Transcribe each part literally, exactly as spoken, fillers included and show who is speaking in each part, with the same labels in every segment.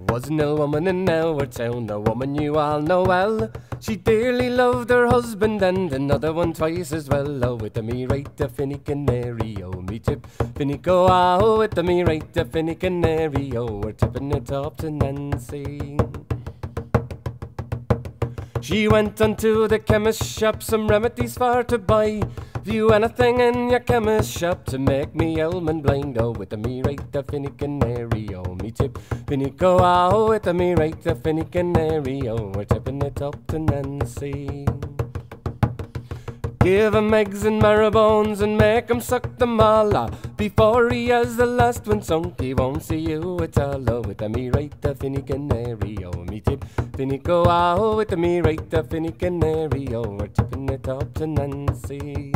Speaker 1: wasn't a woman in our town, a woman you all know well. She dearly loved her husband and another one twice as well. Oh, with a me right to Finny Canary, oh, me tip Finny go, oh, with a me right to Finny Canary, oh, we're tipping it up to Nancy. She went unto the chemist shop, some remedies for to buy. View anything in your chemist shop to make me almond blind. Oh, with a me right to Finny Canary, oh, me tip Finny go, oh, with a me right to Finny Canary, oh, we're tipping it up to Nancy. Give him eggs and marrow bones and make him suck them all. Ah, before he has the last one sunk, he won't see you at all. Oh, with a me right to Finny Canary, oh, me tip Finny go, oh, with a me right to Finny Canary, oh, we're tipping it up to Nancy.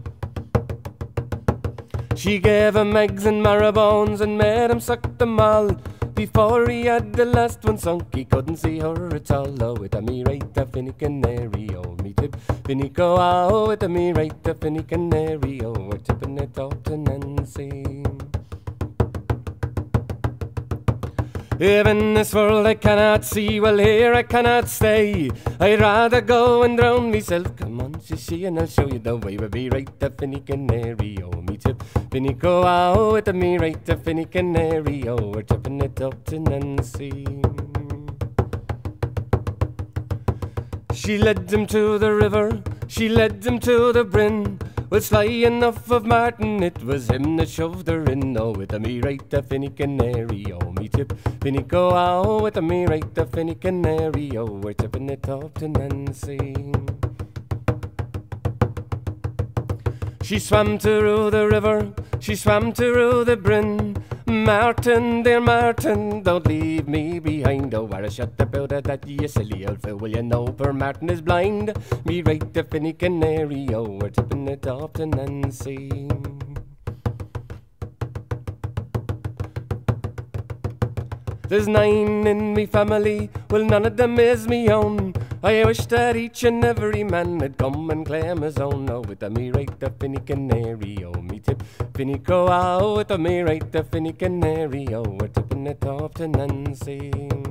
Speaker 1: She gave him eggs and marrow bones and made him suck them all. Before he had the last one sunk, he couldn't see her at all. Oh, with a me right to Finny Canary, oh, me tip Finny go, oh, with a me right to Finny Canary, oh, we're tipping it up to Nancy. If in this world I cannot see, well here I cannot stay. I'd rather go and drown myself. Come on, sissy, and I'll show you the way. We'll be right to Finny Canary, oh, me tip Finny go, oh, with a me right to Finny Canary, oh, we're tipping it up to Nancy. She led him to the river, she led him to the bryn. Well, sly enough of Martin, it was him that shoved her in. Oh, with a me right to Finny Canary, oh, me tip Finny go, oh, with a me right to Finny Canary, oh, we're tipping it up to Nancy. She swam through the river, she swam through the bryn. Martin, dear Martin, don't leave me behind. Oh, where I shut about it, that you silly old fool. Will you know poor Martin is blind? Me right to Finny Canary, oh, we're tipping it up to Nancy. There's nine in me family, well none of them is me own. I wish that each and every man would come and claim his own. Oh, with a me right to Finny Canary, oh, me tip Finny go, oh, with a me right to Finny Canary, oh, we're tipping it up to Nancy.